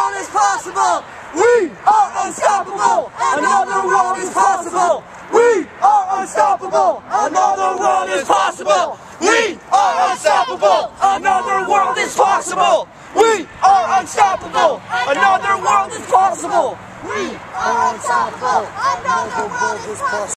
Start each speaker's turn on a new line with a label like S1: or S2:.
S1: world is possible. We are unstoppable. Another world is possible. We are unstoppable. Another world is possible. We are unstoppable. Another world is possible. We are unstoppable. Another world is possible. We are unstoppable. Another world is possible.